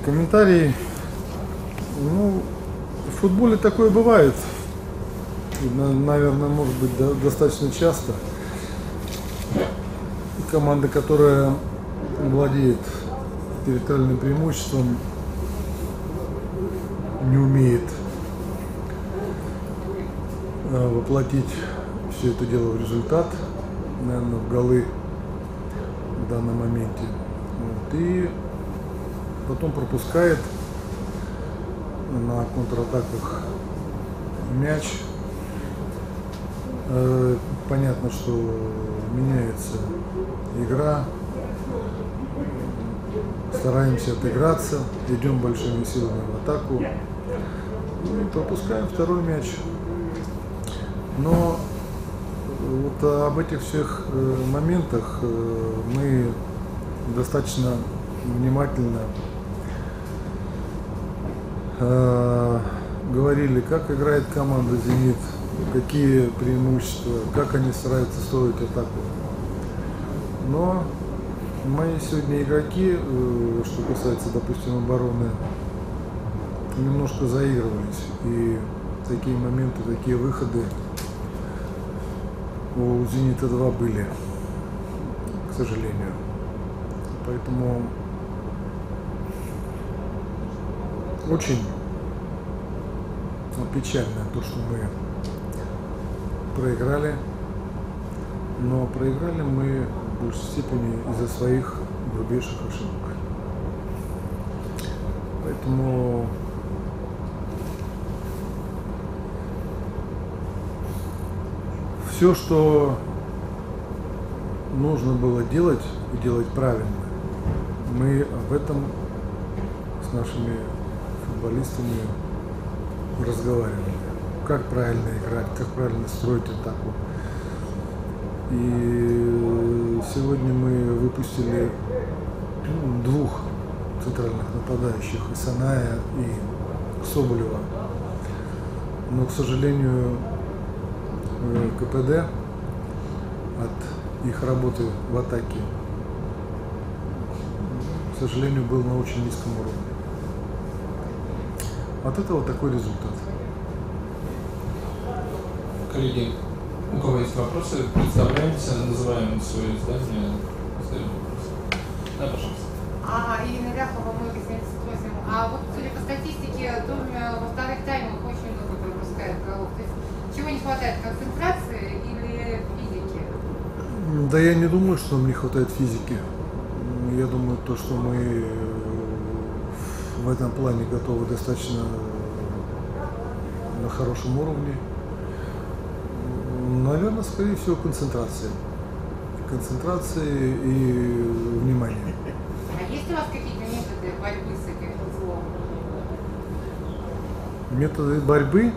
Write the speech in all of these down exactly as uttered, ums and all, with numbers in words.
Комментарий. Ну, в футболе такое бывает. И, наверное, может быть, да, достаточно часто. Команда, которая владеет территориальным преимуществом, не умеет воплотить все это дело в результат, наверное, в голы в данном моменте. Вот. И потом пропускает на контратаках мяч. Э, понятно, что меняется игра. Стараемся отыграться, идем большими силами в атаку и пропускаем второй мяч. Но вот об этих всех моментах мы достаточно внимательно э, говорили, как играет команда «Зенит», какие преимущества, как они стараются строить атаку. Но мои сегодня игроки, что касается, допустим, обороны, немножко заигрывались. И такие моменты, такие выходы у «Зенита два» были, к сожалению. Поэтому очень печально то, что мы проиграли. Но проиграли мы в большей степени из-за своих грубейших ошибок. Поэтому все, что нужно было делать и делать правильно, мы об этом с нашими футболистами разговаривали. Как правильно играть, как правильно строить атаку. И сегодня мы выпустили двух центральных нападающих, и Саная, и Соболева. Но, к сожалению, КПД от их работы в атаке, к сожалению, был на очень низком уровне. От этого такой результат. Коллеги, у кого есть вопросы, представляемся, называем свое издание, задаем вопросы. Да, пожалуйста. А, Ирина Ляхова, мы семьдесят восемь. А вот, судя по статистике, Думе во вторых таймах очень много пропускает голов. То есть чего не хватает, концентрации или физики? Да я не думаю, что нам не хватает физики. Я думаю, то, что мы в этом плане готовы достаточно на хорошем уровне. Наверное, скорее всего, концентрация. Концентрация и внимание. А есть у вас какие-то методы борьбы с этим злом? Методы борьбы?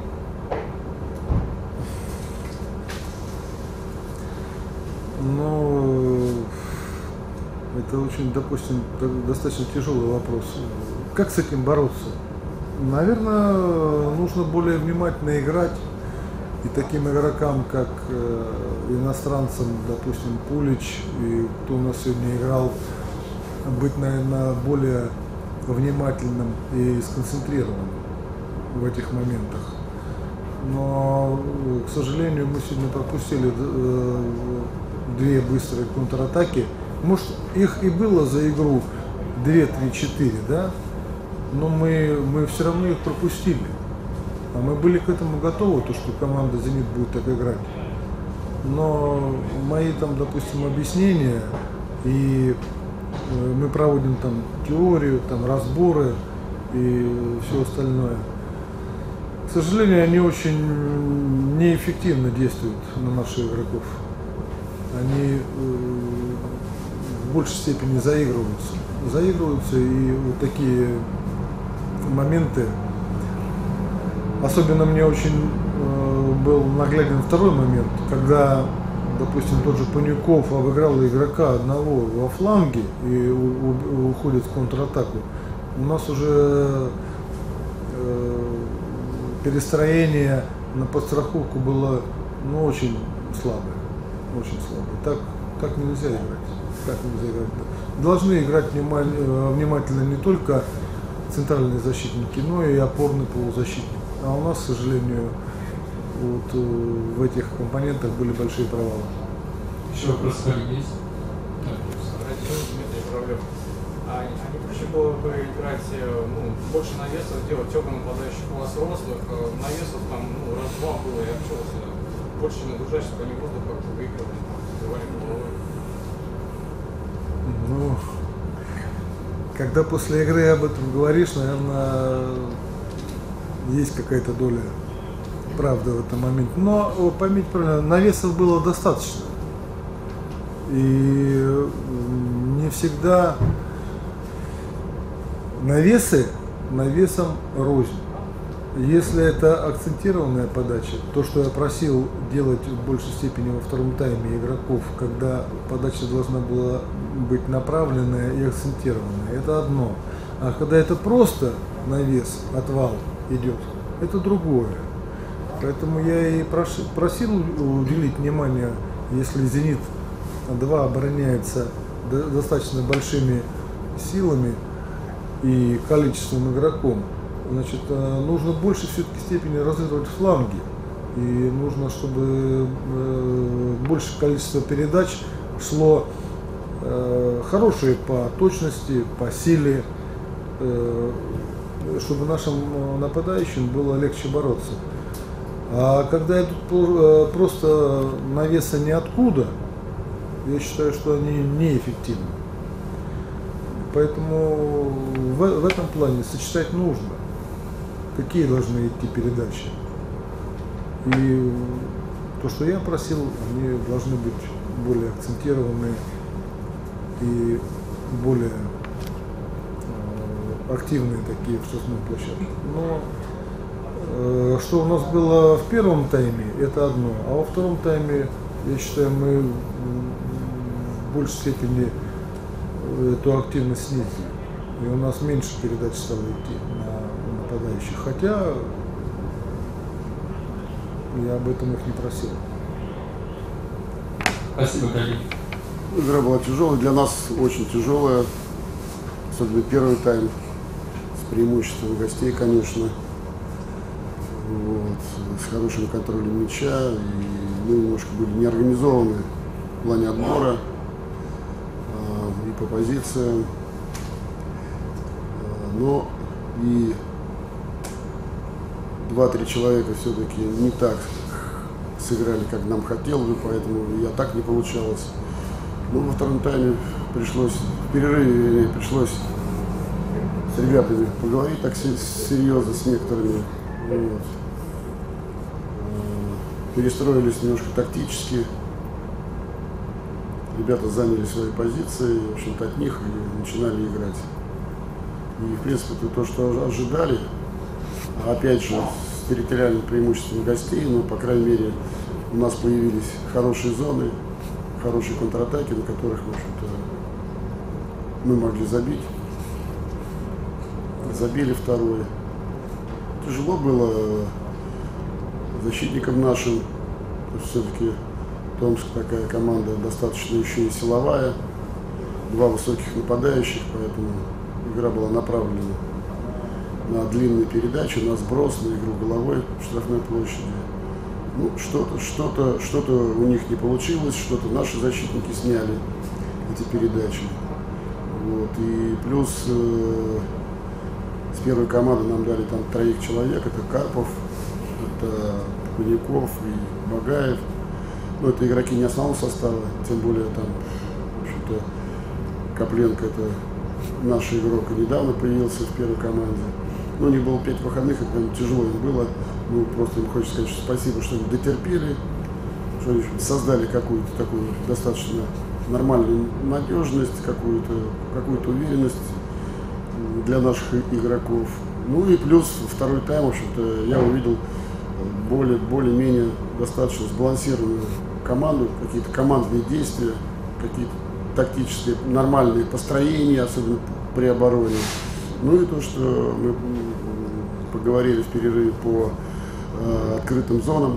Ну, это очень, допустим, достаточно тяжелый вопрос. Как с этим бороться? Наверное, нужно более внимательно играть. И таким игрокам, как э, иностранцам, допустим, Пулич, и кто у нас сегодня играл, быть, наверное, более внимательным и сконцентрированным в этих моментах. Но, к сожалению, мы сегодня пропустили э, две быстрые контратаки. Может, их и было за игру две, три, четыре, да? Но мы, мы все равно их пропустили. А мы были к этому готовы, то, что команда «Зенит» будет так играть. Но мои там, допустим, объяснения, и мы проводим там теорию, там разборы и все остальное. К сожалению, они очень неэффективно действуют на наших игроков. Они в большей степени заигрываются. Заигрываются, и вот такие моменты. Особенно мне очень э, был нагляден второй момент, когда, допустим, тот же Панюков обыграл игрока одного во фланге и у, у, уходит в контратаку. У нас уже э, перестроение на подстраховку было, ну, очень слабое, очень слабое. Так, так нельзя играть. Так нельзя играть. Должны играть внимательно не только центральные защитники, но и опорный полузащитник. А у нас, к сожалению, вот, э, в этих компонентах были большие провалы. Еще вопрос, коллеги, есть? Дмитрий Журавлев. А, а не проще было бы играть ну, больше навесов, делать темных нападающих у вас рослых, навесов там ну, раз-два было и общался. Больше нагружать, чтобы они воздух как-то выигрывали, забивали головой. Ну, когда после игры об этом говоришь, наверное, есть какая-то доля правды в этом моменте. Но поймите правильно, навесов было достаточно. И не всегда навесы навесом рознь. Если это акцентированная подача, то, что я просил делать в большей степени во втором тайме игроков, когда подача должна была быть направленная и акцентированная, это одно. А когда это просто навес, отвал идет, это другое. Поэтому я и просил уделить внимание, если «Зенит-два» обороняется достаточно большими силами и количеством игроков, значит, нужно больше все-таки степени разыгрывать фланги. И нужно, чтобы больше количество передач шло хорошие по точности, по силе, чтобы нашим нападающим было легче бороться. А когда идут просто навесы ниоткуда, я считаю, что они неэффективны. Поэтому в, в этом плане сочетать нужно. Какие должны идти передачи. И то, что я просил, они должны быть более акцентированные и более э, активные такие в штрафной площадке. Но э, что у нас было в первом тайме, это одно. А во втором тайме, я считаю, мы в большей степени эту активность снизили. И у нас меньше передач стало идти на нападающих. Хотя я об этом их не просил. Спасибо, коллеги. Игра была тяжелая, для нас очень тяжелая. Особенно первый тайм с преимуществом гостей, конечно. Вот, с хорошим контролем мяча. И мы немножко были неорганизованы в плане отбора и по позициям. Но и два-три человека все-таки не так сыграли, как нам хотелось бы, поэтому я так не получалось. Ну, во втором тайме пришлось, в перерыве пришлось с ребятами поговорить так серьезно, с некоторыми. Вот. Перестроились немножко тактически. Ребята заняли свои позиции, в общем-то, от них и начинали играть. И, в принципе, это то, что ожидали. А опять же, с территориальным преимуществом гостей, но, по крайней мере, у нас появились хорошие зоны, хорошие контратаки, на которых, в общем-то, мы могли забить. Забили второй. Тяжело было защитникам нашим. Все-таки Томск такая команда достаточно еще и силовая. Два высоких нападающих, поэтому игра была направлена на длинные передачи, на сброс, на игру головой в штрафной площади. Ну, что-то, что-то, что-то у них не получилось, что-то наши защитники сняли эти передачи. Вот. И плюс э, с первой команды нам дали там троих человек. Это Карпов, это Куняков и Багаев. Но это игроки не основного состава, тем более там, в общем-то, Копленко, это наш игрок, недавно появился в первой команде. Ну, у них было пять выходных, и прям тяжело им было. Ну, просто им хочется сказать, что спасибо, что они дотерпели, что они создали какую-то такую достаточно нормальную надежность, какую-то какую-то уверенность для наших игроков. Ну и плюс второй тайм, в общем-то, я увидел более, более-менее достаточно сбалансированную команду, какие-то командные действия, какие-то тактические нормальные построения, особенно при обороне. Ну и то, что мы поговорили в перерыве по э, открытым зонам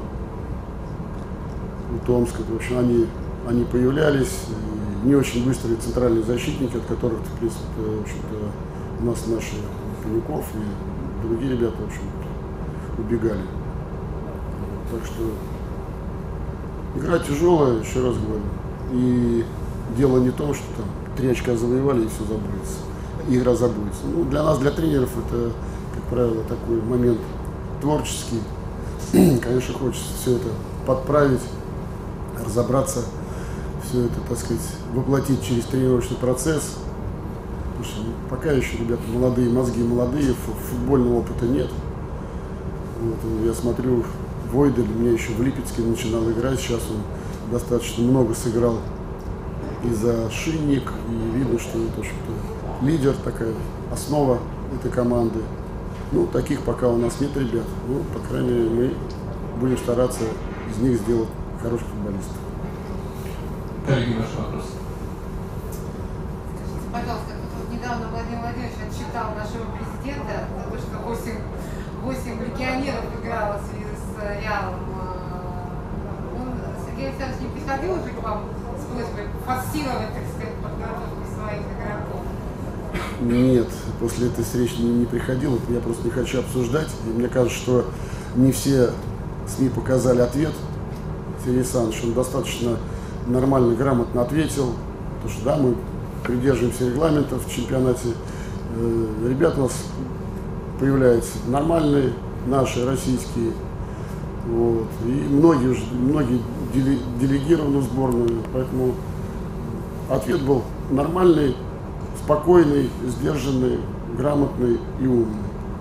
у Томска. В общем, они, они появлялись, не очень быстрые центральные защитники, от которых, в принципе, в общем-то, у нас наши Конюков и другие ребята, в общем, убегали. Так что игра тяжелая, еще раз говорю. И дело не в том, что там три очка завоевали и все забудется. Игра забудется. Ну, для нас, для тренеров, это, как правило, такой момент творческий. Конечно, хочется все это подправить, разобраться, все это, так сказать, воплотить через тренировочный процесс. Потому что пока еще ребята молодые, мозги молодые, футбольного опыта нет. Вот, я смотрю, Войдель у меня еще в Липецке начинал играть, сейчас он достаточно много сыграл и за Шинник, и видно, что это что-то лидер, такая основа этой команды. Ну, таких пока у нас нет ребят, ну, по крайней мере, мы будем стараться из них сделать хороших футболистов. Коллеги, ваш вопрос. Скажите, пожалуйста, вот недавно Владимир Владимирович отчитал нашего президента за то, что восемь легионеров играло в связи с Реалом. Он, Сергей Александрович, не приходил уже к вам с просьбой подсиловать, так сказать, подготовку своих игроков? Нет, после этой встречи не, не приходил, я просто не хочу обсуждать. И мне кажется, что не все СМИ показали ответ. Сергей Александрович, он достаточно нормально, грамотно ответил, потому что да, мы придерживаемся регламентов в чемпионате. Э, ребята у нас появляются нормальные, наши, российские. Вот. И многие, уже, многие деле, делегированы в сборную, поэтому ответ был нормальный, спокойный, сдержанный, грамотный и умный.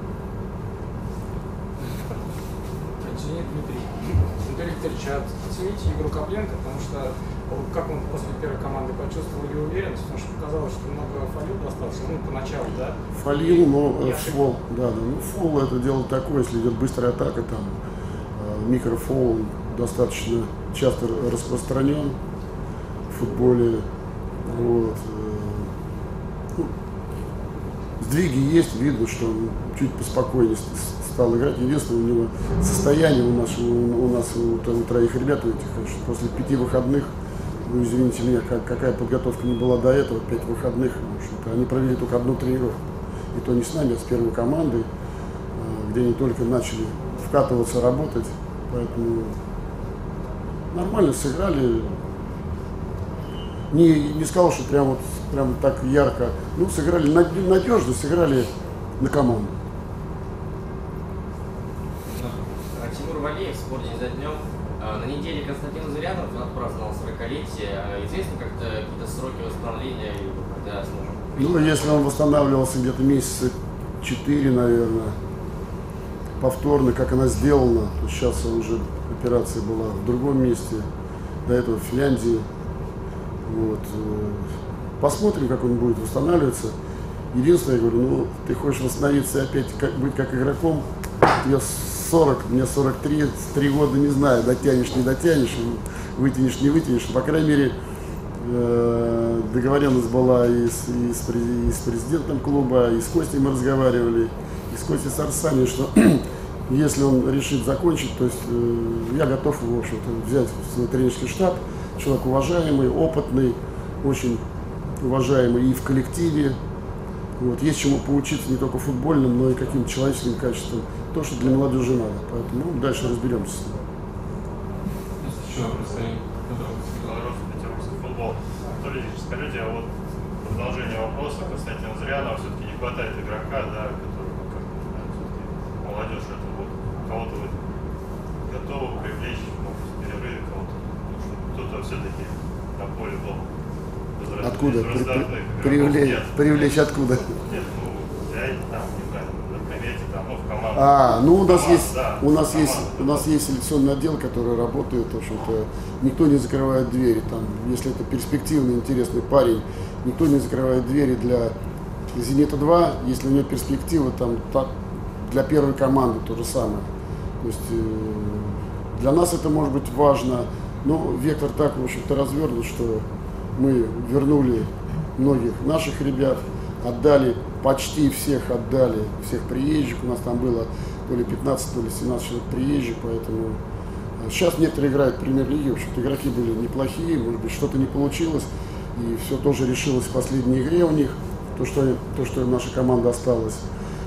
Дмитрий, Дмитрий Викторович, оцените игру Копленко, потому что как он после первой команды почувствовал ли уверенность, потому что показалось, что много фолил достаточно, ну, поначалу, да? Фолил, но э, фол, да, да, ну фол это дело такое, если идет быстрая атака, там э, микрофол достаточно часто распространен в футболе, вот. Э, ну, сдвиги есть, видно, что он чуть поспокойнее стал играть. Единственное, у него состояние у нас, у, у нас у, у троих ребят, у этих, что после пяти выходных, вы извините меня, как, какая подготовка не была до этого, пять выходных, что они провели только одну тренировку. И то не с нами, а с первой командой, где они только начали вкатываться, работать. Поэтому нормально сыграли. Не, не сказал, что прям вот прям так ярко. Ну, сыграли надежно, сыграли на команду. Тимур Валеев в «Спорте за днем». На неделе Константин Зырянов отпраздновал сорокалетие. Известно как-то какие-то сроки восстановления, когда сможем? Ну, если он восстанавливался где-то месяца четыре, наверное, повторно, как она сделана, то сейчас уже операция была в другом месте, до этого в Финляндии. Вот. Посмотрим, как он будет восстанавливаться. Единственное, я говорю, ну, ты хочешь восстановиться и опять как, быть как игроком, я сорок, мне сорок три, три года, не знаю, дотянешь, не дотянешь, вытянешь, не вытянешь. По крайней мере, э, договоренность была и с, и, с, и с президентом клуба, и с Костей мы разговаривали, и с Костей Сарсани, что если он решит закончить, то есть э, я готов его, в общем-то, взять в свой тренерский штаб. Человек уважаемый, опытный, очень уважаемый и в коллективе. Вот. Есть чему поучиться не только футбольным, но и каким-то человеческим качеством. То, что для молодежи надо. Поэтому ну, дальше разберемся с ним. Есть еще вопросы? Петербургский футбол. Анатолий Ильич, скажите, а вот продолжение вопроса Константина Зырянова, все-таки не хватает игрока, да, который, ну, как, да, все-таки молодежь, это вот кого-то вы готовы привлечь, может, в перерыве кого-то, кто-то все-таки на поле был. Откуда? При, при, привлечь, привлечь откуда? Нет, ну, взять там, не знаю, на примете, там, ну, в команду. А, ну у нас команда, есть, да, у нас команда, есть, у нас есть селекционный отдел, который работает, в общем-то, никто не закрывает двери, там, если это перспективный, интересный парень, никто не закрывает двери для Зенита два, если у него перспектива, там, так, для первой команды то же самое. То есть э, для нас это может быть важно, но вектор так, в общем-то, развернут, что мы вернули многих наших ребят, отдали, почти всех отдали, всех приезжих. У нас там было то ли пятнадцать, то ли семнадцать человек приезжих, поэтому сейчас некоторые играют в премьер-лиге. В общем-то, игроки были неплохие, может быть, что-то не получилось, и все тоже решилось в последней игре у них, то, что, то, что наша команда осталась.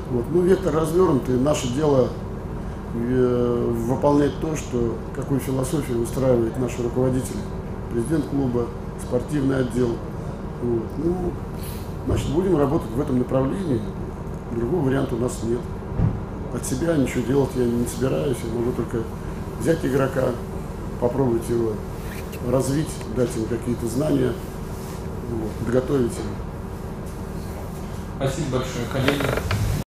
Вот. Ну, вектор развернутый. Наше дело э, выполнять то, что, какую философию устраивает наши руководители. Президент клуба, спортивный отдел. Вот. Ну, значит, будем работать в этом направлении. Другого варианта у нас нет. От себя ничего делать я не собираюсь. Я могу только взять игрока, попробовать его развить, дать ему какие-то знания, вот, подготовить его. Спасибо большое, коллеги.